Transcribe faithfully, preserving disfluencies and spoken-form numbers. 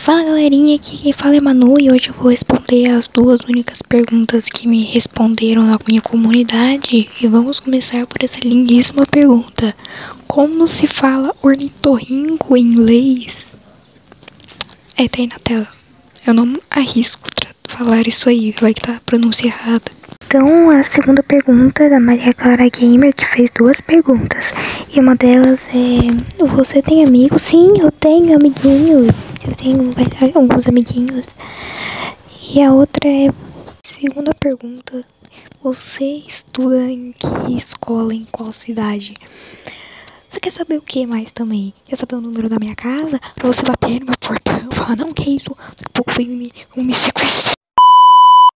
Fala galerinha, aqui quem fala é Manu e hoje eu vou responder as duas únicas perguntas que me responderam na minha comunidade. E vamos começar por essa lindíssima pergunta: como se fala ornitorrinco em inglês? É, tá aí na tela. Eu não arrisco falar isso aí, vai que tá a pronúncia errada. Então, a segunda pergunta é da Maria Clara Gamer, que fez duas perguntas. E uma delas é: você tem amigos? Sim, eu tenho amiguinhos. Eu tenho alguns amiguinhos. E a outra é: segunda pergunta: você estuda em que escola, em qual cidade? Você quer saber o que mais também? Quer saber o número da minha casa? Pra você bater no meu portão e falar: não, que isso? Daqui a pouco vem me, me sequestrar.